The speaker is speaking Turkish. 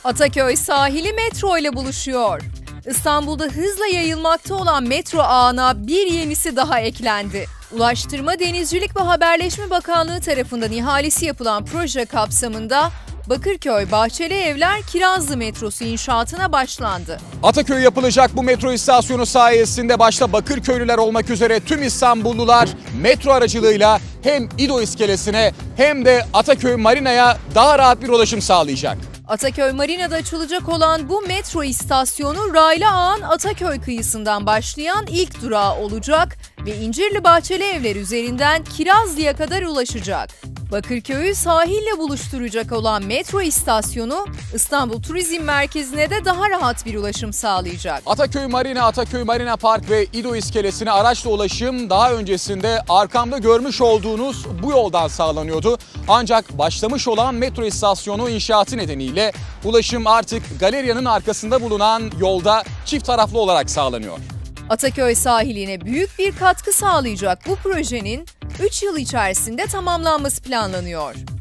Ataköy sahili metro ile buluşuyor. İstanbul'da hızla yayılmakta olan metro ağına bir yenisi daha eklendi. Ulaştırma, Denizcilik ve Haberleşme Bakanlığı tarafından ihalesi yapılan proje kapsamında Bakırköy Bahçeli Evler Kirazlı metrosu inşaatına başlandı. Ataköy'e yapılacak bu metro istasyonu sayesinde başta Bakırköylüler olmak üzere tüm İstanbullular metro aracılığıyla hem İdo iskelesine hem de Ataköy Marina'ya daha rahat bir ulaşım sağlayacak. Ataköy Marina'da açılacak olan bu metro istasyonu Raylı Ağa'nın Ataköy kıyısından başlayan ilk durağı olacak ve İncirli Bahçeli Evler üzerinden Kirazlı'ya kadar ulaşacak. Bakırköy'ü sahille buluşturacak olan metro istasyonu İstanbul Turizm Merkezi'ne de daha rahat bir ulaşım sağlayacak. Ataköy Marina, Ataköy Marina Park ve İdo iskelesine araçla ulaşım daha öncesinde arkamda görmüş olduğunuz bu yoldan sağlanıyordu. Ancak başlamış olan metro istasyonu inşaatı nedeniyle ulaşım artık galeriyanın arkasında bulunan yolda çift taraflı olarak sağlanıyor. Ataköy sahiline büyük bir katkı sağlayacak bu projenin 3 yıl içerisinde tamamlanması planlanıyor.